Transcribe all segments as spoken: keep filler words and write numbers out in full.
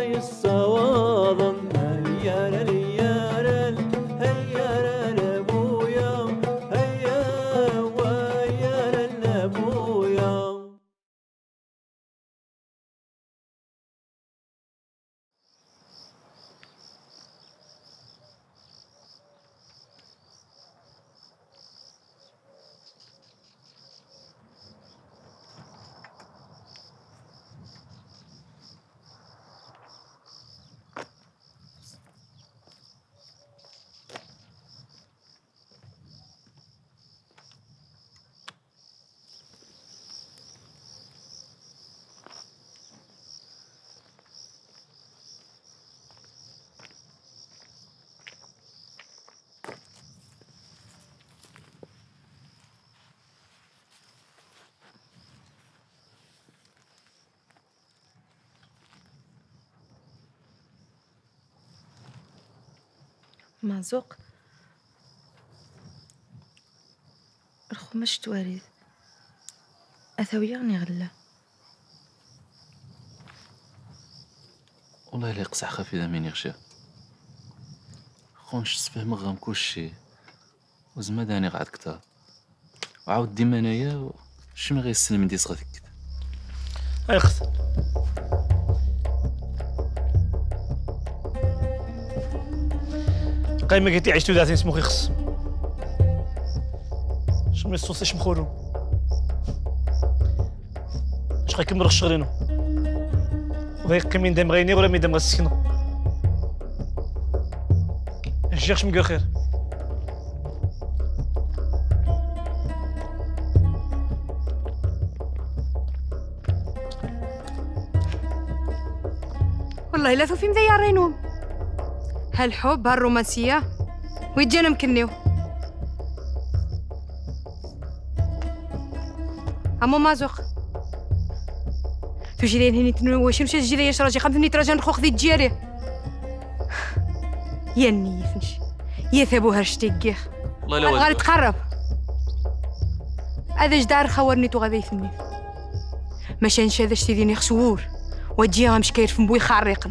الصواضم هيا لليارل هيا لابويا هيا ويا لابويا. معزوق الخمش تواريد أثوي غني غلا والله لا يقصح خفي ذا مين يغشى خونش تفهم غام كلشي وزما داني قعد كتار وعاود ديما انايا شنو غيسلم من ديس غتكد هاي خص قايمة قلتي عشتو ذاتين اسمو خيخص شنو يصوصيش مخورو اش غيكمل الشغلينو وغيقيم من دام غيني ولا من دام غسكنو اش جاكش مقال خير والله لا ثوفي مذيعينهم هالحب هالرومانسية ويجينا مكنيو عمو مازوق تجرين هني تنوشي مشى تجري ياش راجي خمسة تراجع نخوخ ذي تجاري يا نيفنش يا ثابو هرشتيكيخ والله لا غادي تقرب هذا جدار خورني تو غادي يفني ماشي نشا هذا شتيديني خسور وجيها مش كاير في مبوي خارقن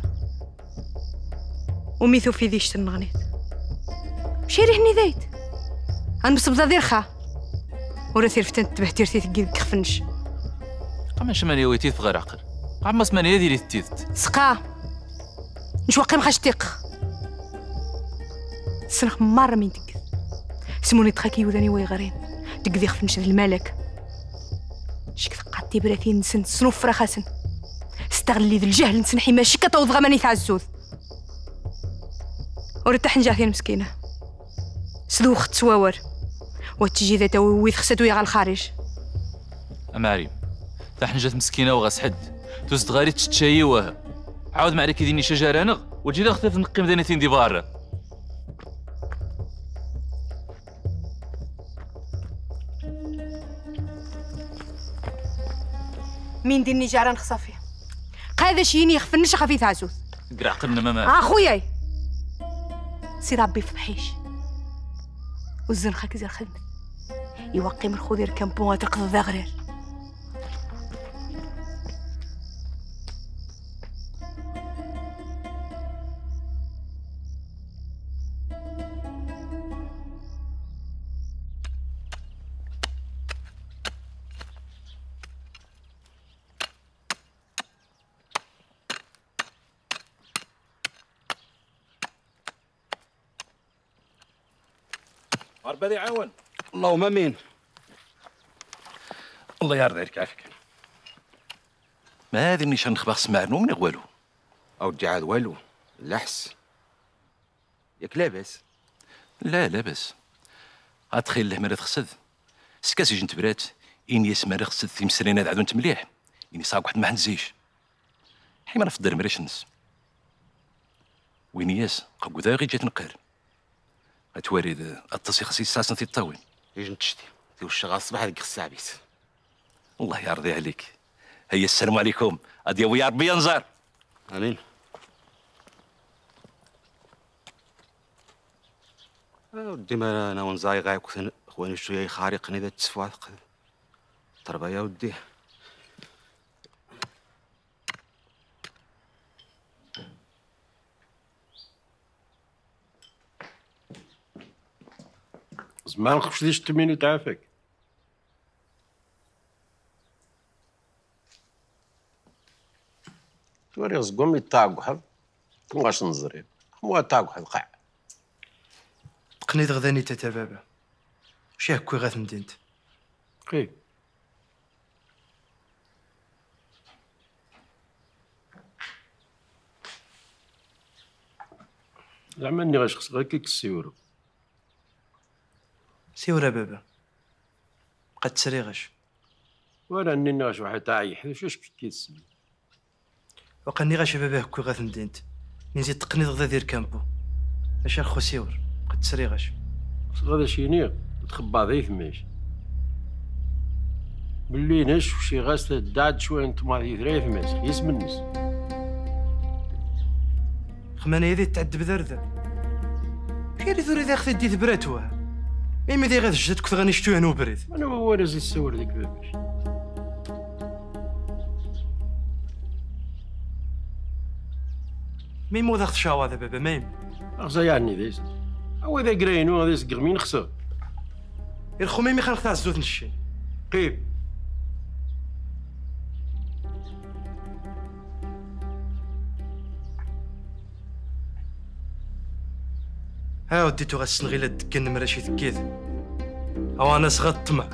وميثو في ذيش تنغنيت شيري هني ذايت غنبص بزادير خا ورا ثيرفتن تبهتير تيثقي كخفنش قام شمانيا ويتيت غير عقل قام اسمانيا ديري تيت سقا نشوقي مخاشتيق سنخ مرة من تقذ سموني تخاكي وذاني ويغرين تقذي خفنش الملك شك ثقاتي براثين نسن سنوف رخاسن استغلي ذي الجهل نسنحي ماشي كتوض غماني تعزوذ ورتاح نجاثين مسكينة سدوخ تسواور وتجي ذات ويث خساتو يغا الخارج أماريم تاح نجات مسكينة وغاس حد توزد غاري تشتشاي وها عاود معرك يديني شجرة نغ وجي ذا خطيت نقيم ذانيتين دي بارا مين ديني جاران خصافي قاذا شيني يخفنش خفيف عزوز قرع قلنا ماما اخوياي سي ربي فضحيش والزنخه كزي الخدمه يوقي من خذير كامبون ترقض ذا غرير ربي يعاون. اللهم امين. الله يرضى عليك عافاك. ما هذه النيشان نخبخ سمعنا من والو. اودي عاد والو لحس. ياك لاباس؟ لا لاباس. ادخل له مرات خسد. سكاسي جنت برات إني يسمى خسد في مسرينا عاد انت مليح. إني صاق واحد ما حنزيش. حيما في الدار مريشنس. وينياس قاكو ذا غي جات نقار. اتوارد التصي خصي ساسن في الطاوين يجي تشتي في وش غاصبح هذيك الساعبيس. الله يرضي عليك. هيا السلام عليكم اديا ويا ربي ينزار. امين. ودي ما انا ونزاي غايك خواني شويه خارقني ذا تسفواق تربه يا ودي. ما نخفش ديش تمينو تعافاك. توري غزقوم يتاعقو حظ مواش نزري موا تاعقو حظ قاع تقنيت غداني تاتا بابا شي هكوي غاث مدينت قي زعما اني غاش غير كيك السيورو سيورا بابا قد تسري غاش ولا اني غاش واحد طايح واش بكيت السمي وقاني غاش بابا هكوي غاث مدينت نزيد تقنيت غدا دير كامبو ماشي اخو سيور قد تسري غاش غادا شي نيغ تخبى ضيف ماشي ملي نش شي غاس داد شويه نتوما ثريف ماشي يسم الناس خمانه يدي تعد بذرده كيري ثوري ذا خذ ديت براتوا ايما ذي غاد جات كنت غنشتو انا وبريد انا هو راه زي السور ديك باباش ميم وذا خذ شاوا ذا بابا ميم اغزا يعني ذيس هو ذا قرينو هذا سقغمين خسر الخو ميمي خلق تاع الزوت نشي قيب ها وديتو غاسنغي لا دكن مراشي ثكيت او انا صغات الطمع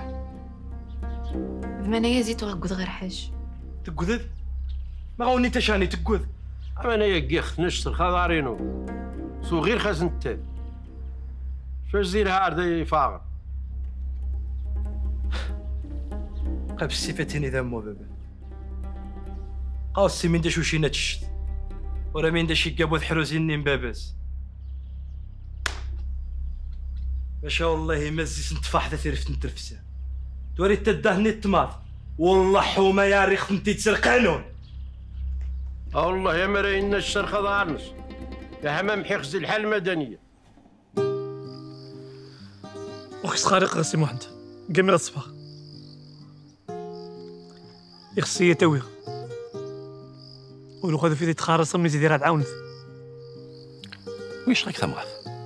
ثمانية زيتو غاكود غير حاج تقودد ما غاوني تشاني تقود اما انا يا خنش الخضارينو سو غير خاص انت فاش زير هارد فاغر قاب السيفتيني ذا مو بابا قاوسي من داش وشي نتشت ورا من داش يقابوذ حروزيني مباباس ما شاء الله مزيس نتفاح ذا ثيرفت نترفسه توري تدهني الطماط والله حومه يا ريخ انتي تسرقانون اه والله يا مرينا الشر خضارنش يا همام حيخزي الحال المدنيه وخص خارق غسي محمد قمي الصباح يخصي يتوي ولو خذ في تخارص من زيد راه تعاونت ويش راك ثمغاث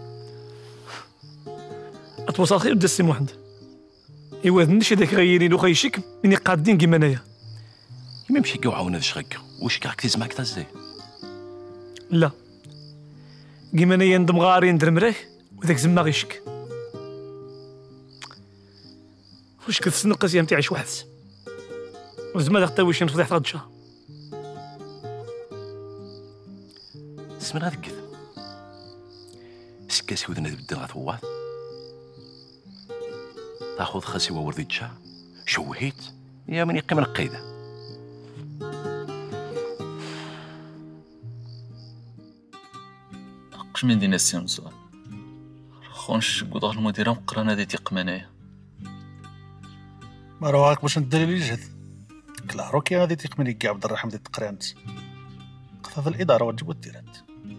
اتوصل خير بدا السي محمد يوازنش هذاك غيرين وخيشك مني قادين كيما انايا ما يمشي كي وعاون هذا شغك واش كاك تسمعك تازاي لا كيما انايا ندم غاري ندير مراه وذاك زما غيشك واش كتسنق قاسيه نتاعي شي واحد وزما داك طاويش نفضيح هاد الشهر اسمر هذاك كذا سكاسي ودنا تبدل غتوض تاخذ خاسي ووردي تشا شوهيت يا من يقيم القيده حقش من دينا السي مزوان خونش قدر المديره مقرانه دي تيق منايا ما رواك باش ندير لي الجهد كلا روكي غادي تيقمني كاع عبد الرحمن ديال التقرانت قضى الاداره وتجيبو الديرات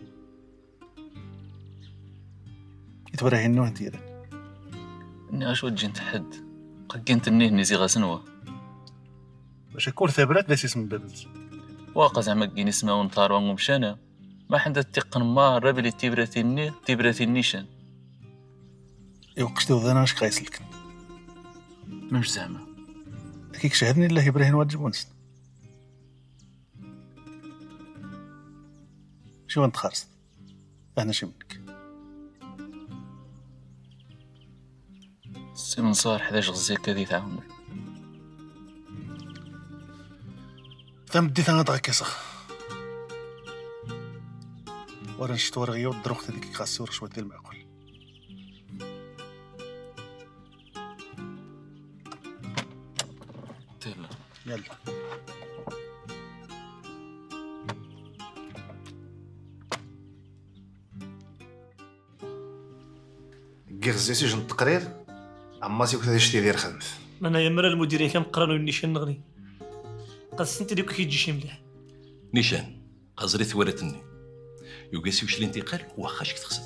يتبرهنوه ديالك اني اش وجي نتحد قكنت النيه نيزي غاسنوا باش يكون ثبرات لا اسم بابلت واقع زعما كاين اسمه ونطار ومشانا ما حدا تيقن ما رابلي تيبراتي الني تيبراتي النيشان يوقشتي وذانا اش قايسلك مش زعما كيك شهدني الله ابراهيم واجب ونس شو انت خارست انا شي منك سي منصار حداش غزيك هادي تعاون تم بديت انا ضغك يسخ ورا نشت ورا غيا ودروخت هذيك خاصي ورا شويه ديال المعقول يلا يلا كيغزي سجن التقرير اما سي كنت شتي دير خدمت انا يا مرا المديريه كنقرانو النيشان نغني قصنت ديك كيجي شي مليح نيشان قزري ثورتني يوكاسي وش الانتقال واخا شك تخسد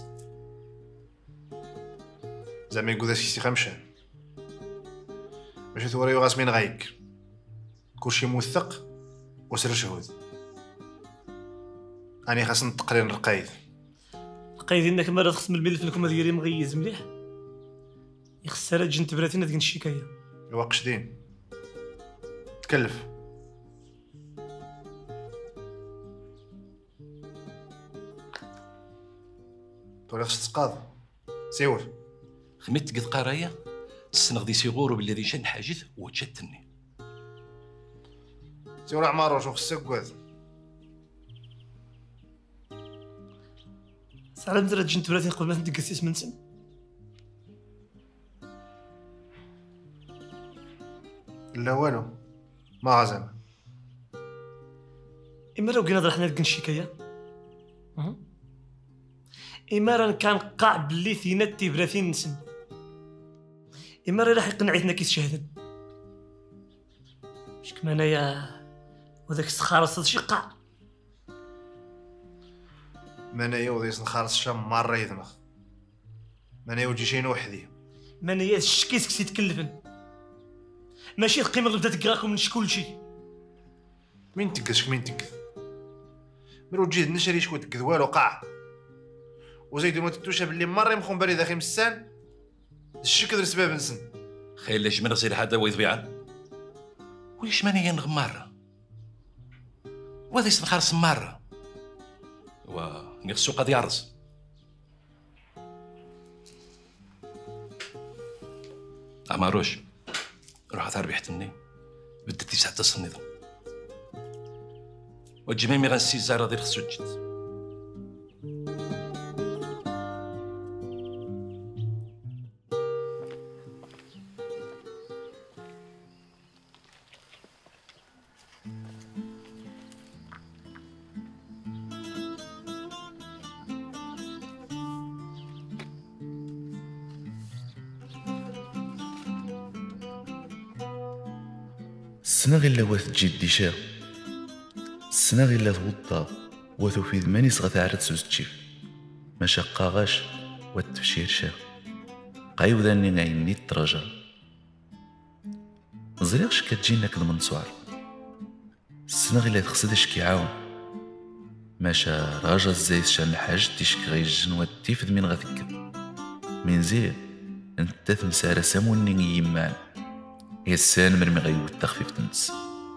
زعما يقول شي خمشان باش توري غاس من غايك كلشي موثق وسر شهود اني خاص التقرير نرقايد قايدين انك مرا خصم الملف لكم ديالي مغيز مليح يخسر جنت براتينا ديك الشكايه ايوا قشدين تكلف. تولي خصك تقاض سيور خميت قد قرايه السنغ دي سيغورو بالذي شن حاجث وتشتني سيور عمارو شو خصك كواز سعرا مزرات جنت براتي قبل ما تدقس اسم نسن لا والو ما غازم إما لو قلنا حنا ديك الشكايه إما راه كان قاع بلي ثيناتي براتين نسن إما راه راح يقنعتنا كيس شهدن شكون انايا وذاك السخارص شي قاع منايا وديس نخلص شام مره يدمخ منايا وجيشين وحدي منايا الشكيس كسي تكلفن ماشي القيمه اللي بدات تقراكم من شكل شي مين تكذش مين تكذ مرو تجي نشري شكون تكذ والو قاع وزيدو ما تتوشا باللي مره يمخون بالي داخل مسان الشكل سباب نسن خير لاش من غسيل هذا ويضبيعا وليش ماني ينغمر وهذا يسنخار سمار و نغسو قد يعرس عماروش روح اثار بيحتني بدت تسعة تصنيض وجميمي غنسي زارة ديال خصو تجد السنة غير لوات تجي ديشا السنة غير لا توضا وتوفيد ماني صغا تعرض سوز تشيف ما شقا غاش والتفشير شا قايوذاني نعيني الترجا زريغش كتجينا كد منصوار السنة غير لا تخسد شكي عاون ماشا راجا الزايز شان الحاج تيشك غيجن واتيفد من غتكب من زين انت تمسارة ساموني يمان يسان مرمي غيو التخفيف تنس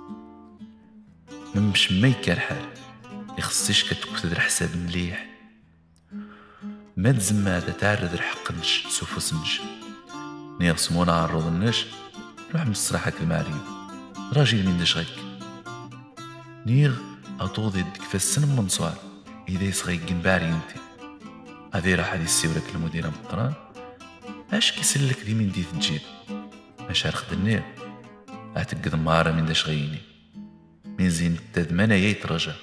من مش ما يكار حال يخصيش كتكتد الحساب مليح ما تزما هذا تعرض الحق نش سوفوس نش نيغسمونا عرض النش نروح مصراحك المعريب راجل من دش غيك نيغ اطوضي يدك فالسن منصوار اذا يسغيقن باري انتي هذه راح هذه السيورك المديرة مقران اش كيسلك دي من دي تجيب ماشار خدني اعتقد مارة من داش غيني من زين التدمانة يترجى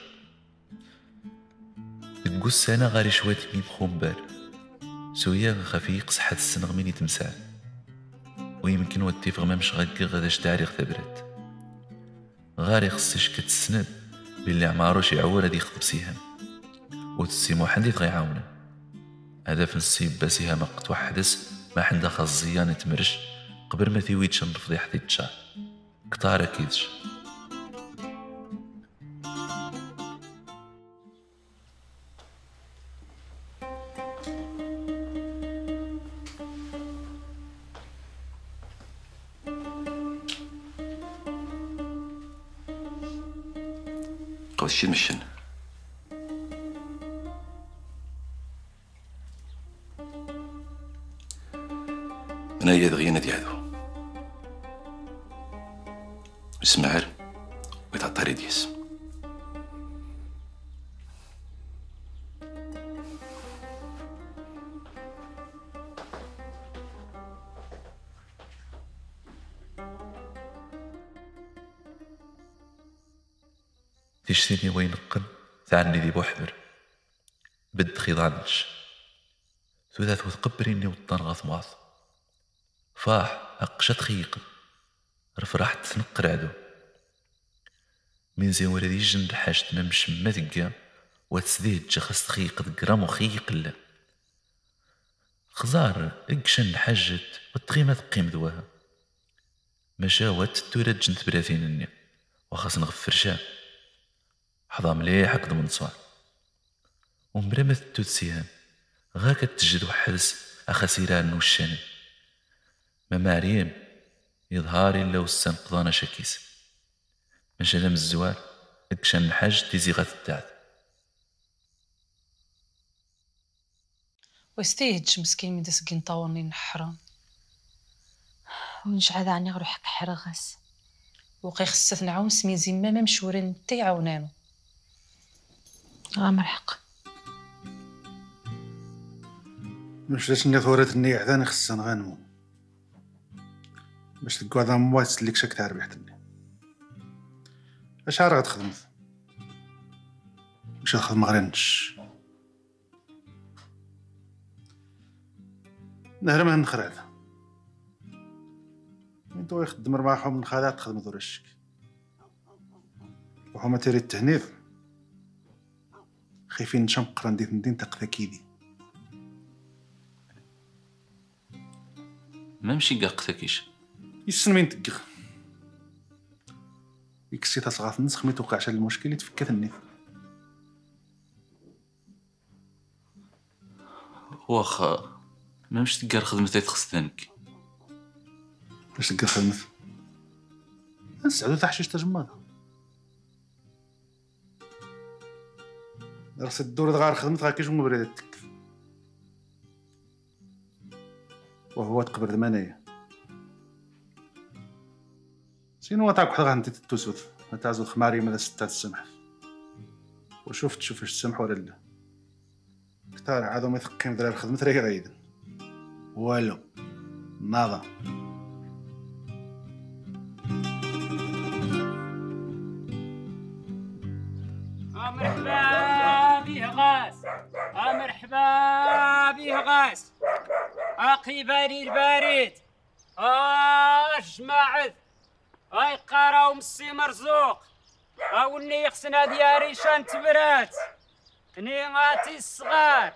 تقوس انا غاري شوية ميم خنبال سويا خفيق صحة السنغ مني تمسال ويمكن واتفق ما مش غاكي غاداش تاريخ ثبرت غاري خصيش كتسند باللي عماروش يعور هادي يخطب سيهام وتسيمو حندي غيعاونا هذا في السيب باسيها ما قد وحدس ما حندا خزيان تمرش قبل ما تيويتش نرفضي حدي تشا كتار اكيدش قوس شي مشن انا يا دغينا دي هذو اسمعر ويتعطى ديس تشتيني وين قن ثعني ذي بوحبر بد خضانش ثلاث وتقبريني وطنغاث معظ فاح أقشت خيق رفرحت تنقر عدو من زين ولدي جن حاجت ما مش ما تقا وتسديد جخص خيق دقرام وخيق لا خزار اقشن حاجت والتقيمة تقيم ذواها مشاوات تورد جنت براثين الني وخاص نغفر شا حظا مليح هكذا من صوار ومبرمت التوتسيان غا كتجد وحدس أخسيران وشاني ما مريم يظهر الا وسان قضانا شاكيس ماشي هذا من الزوال داكشان الحاج تيزي غتدعد واستيهدش مسكين من داس كنطاورني نحرام ونجعل عني غروح حق حرغاس وقي خصها نعاون سميزي ما مشورين نتا يعاونانو غامر حق مش لاش نثورات النية ثاني خصنا نغنمو باش تلقى هذا مواد تسليك شاك تاع ربحتني اش عارف غتخدم مش غتخدم غير نش نهرم نخرع انتو يخدم رباحهم من خدات تخدم ذور الشك وحما تيري التهنيف خايفين نشمق رانديت ندين تقذا كيدي ما مشي كاع قتاكيش يسن مين تقغ يكسي تصغاف نسخ مي توقعش المشكل يتفكت النيف واخا ما مش تلقى خدمتي تخصنك باش تلقى خدمت نسعدو تحشيش تجماضة راه الدور غار خدمت غا كيجمو بريدتك وهو تقبر ثمانية سينو تاع واحد غنتي تتوسوث تعزو خماري ماذا ستة السمح وشوف تشوف اش السمح ولا لا كتار عادو ما يثقين دراري خدمت راهي غايدن والو ناضا مرحبا بيه غاس مرحبا بيه غاس اقي باري الباريد اش معد اي قراو مسي مرزوق اولني يخصنا دياري شان تبرات كني غاتي الصغار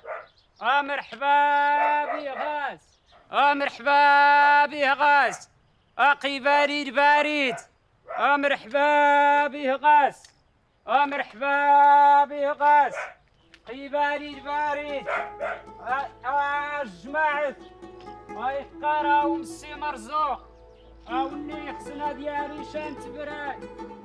مرحبا بيه غاس مرحبا بيه غاس اقي باري الباريد مرحبا بيه غاس مرحبا بيه غاس قيبالي الباريد جماعة هاي قراو مسي مرزوق اولي خصنا ديالي شان تبراد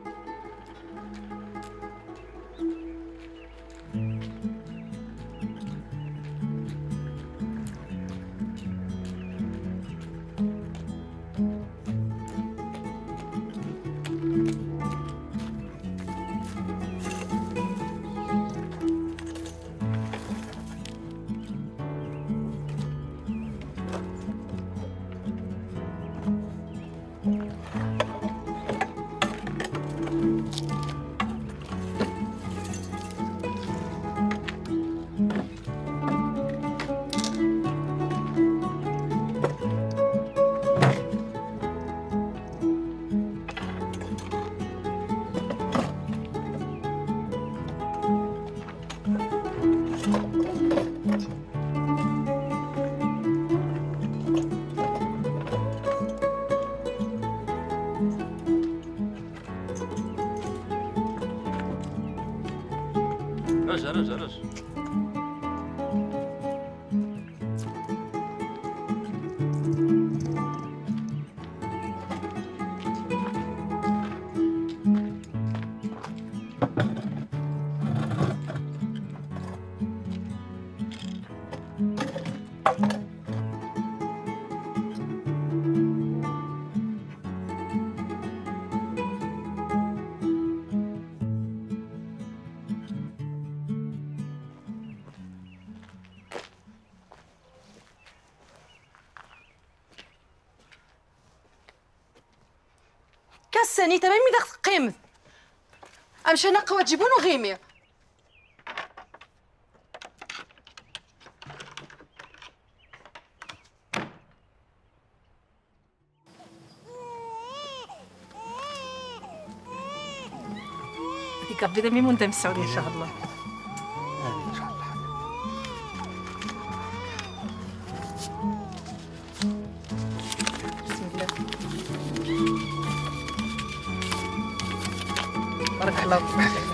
رجع رجع رجع كاساني تمام مي داك قيمت امشي انا قوا تجيبون غيمي ديك عبيده ميمون دام السعوديه ان شاء الله بارك الله فيك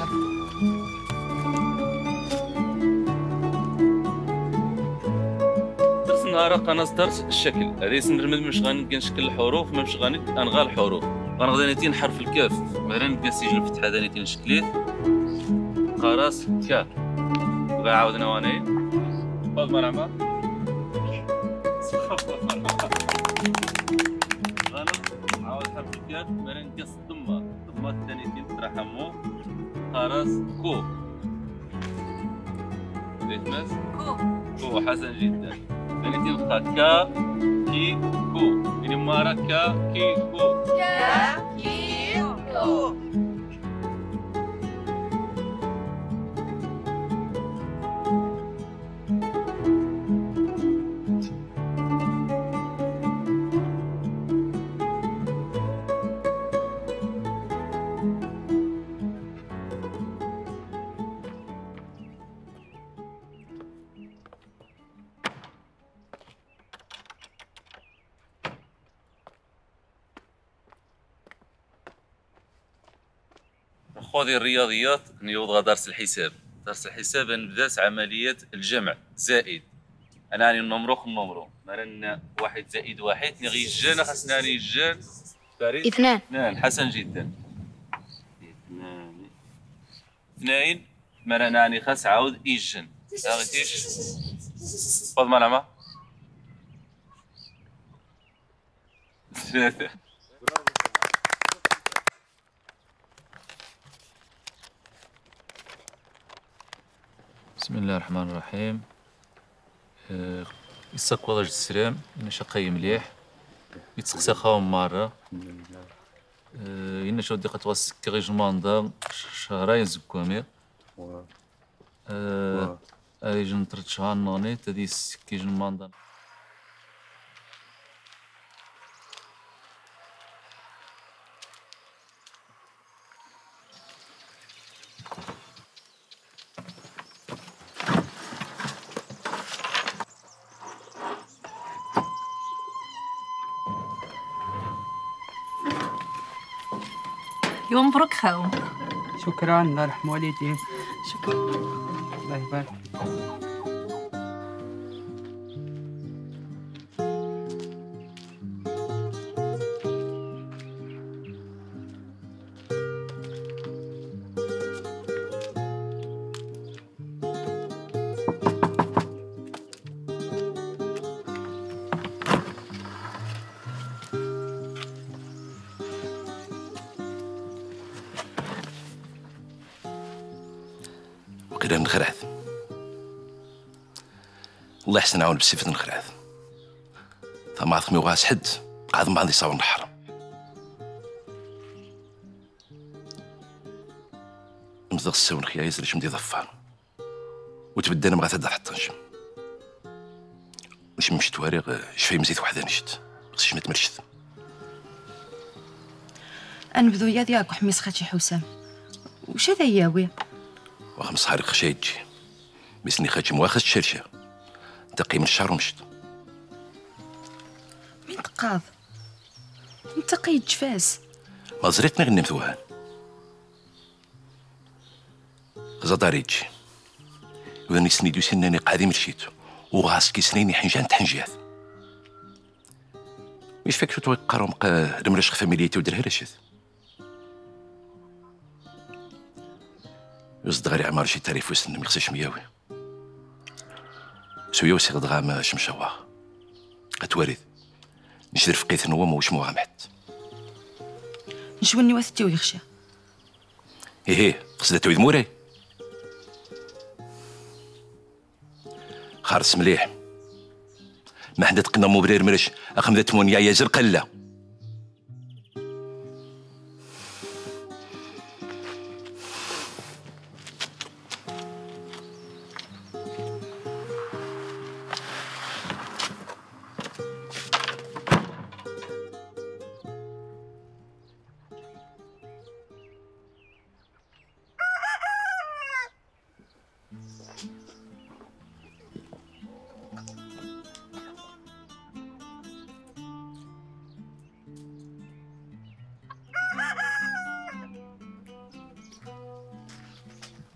درسنا النهار انا صدرت الشكل هذا سندرمد مش غنلقى نشكل الحروف ما مش غنلقى انغى الحروف غنغدا نتين حرف الكاف مثلا نلقى سجل الفتحه هذا نتين شكليت خلاص كا غنعاود انا وانايا فاض مرحبا غنعاود حرف الكاف مثلا نقص الضمه الضمه الثانيه ترحمو خلاص كو بيتمس كو كو حسن جدا ثاني تبقى كا كي كو يعني مرة كا كي كو كا كي كو خوذي الرياضيات نيوض درس الحساب درس الحساب نبداس عملية الجمع زائد انا راني نمرو النمرو مثلا واحد زائد واحد نغي الجان خاصنا راني الجان اثنان اثنان حسن جدا اثنان اثنين مثلا راني خاص عاود ايجن عرفتيش فاض مرحبا ثلاثة بسم الله الرحمن الرحيم. أه يساك وضج السلام إن شقي مليح يتسقسي خاوم مرة أه إن شو ديقة توسك غير جماندا شهرين زكوامي أه هذه جنطرت شهر نغنيت هذه سكي جماندا يوم مبروك خاوم. شكرا الله يرحم والديك. شكرا الله يبارك. وقيلا نخرعث الله يحسن عاون بصفة نخرعث ثم عثمي وغاس حد قاعد ما عندي صاون الحرم مزدغ السون خيا يزري شمدي ضفان وتبدانا مغا تدار حتى نجم واش مشيت وارغ شفاي مزيد وحده نشت خصيش ما تمرشت انبذو يا ديالك وحميس خاتي حسام واش هذا ياوي وخمس حارق خشايتجي بسني خاتي مواخذ الشرشة تقي من الشهر ومشت مين تقاض انت قيد جفاس ما زريتني غني مثوهان غزا داريتجي واني سنيدو سناني قاعدي مشيت وغاسكي سنيني حنجان تحنجات ويش فيك شو قارو مقا رمرش فاميليتي ودرها رشد يصدق غير عمار شي تعريف وسن ما يخصش مياوي سويا وسي غدغام شمشوا اتوارد نشدر في قيث نوما واش مو غامحت نشوني وثتي ويخشى ايه ايه قصدها تويد موراي خارس مليح ما حدا تقنا مبرير مرش اخمدة تمونيا يا زرقله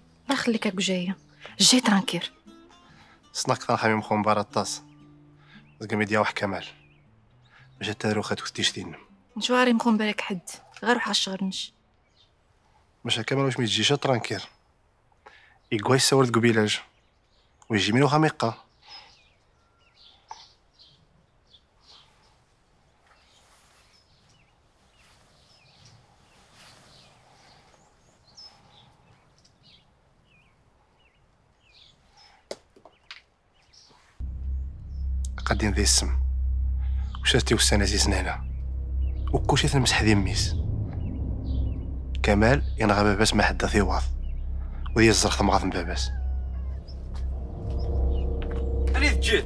خليك هاك جايه جاي ترانكير صنعك حميم خو مباراه الطاس زكا ميديا واحد كمال باش تارو خات وتيش دينم نشواري مخون بالك حد غير روح على الشغرنش باش كمال واش ميتجيش ترانكير يقواي سورد قبيلاج ويجي منو خميقه قادين ذي السم وشاتي وسان عزيزنا هنا وكلشي تنمسح ذي ميس كمال ينغى باباس ما حدا في واض وذي الزرخ مغاض من باباس أنا تجيت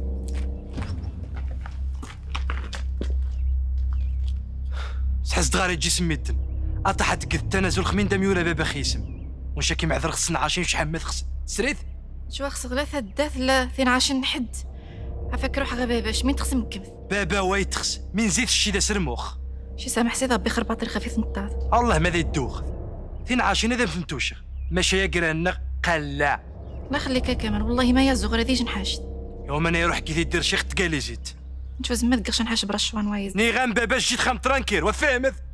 سحز دغاري تجي سميتن أطاحت قد التنازل خمين دم يولا بابا خيسم ونشاكي معذر خصنا عاشين شحال ما تخص سريت شو خص غلاثة الداث لا ثين عاشن حد عفاك روح غا باباش مين تخصم الكبث بابا وايد تخص مين زيد الشي دا سرموخ شي سامح سيدي ربي خرباطي الخفيف نطاط الله ما ذي الدوخ ثين عاشين هذا فهمتوش ماشي يقرانا قلا لا خليك كمان والله ما يزغر هذيش نحاشت يوم انا يروح كي يدير شيخ تقالي زيد نشوز ما تقش نحاش برشوان وايز نيغان باباش جيت خام ترانكير وفهمت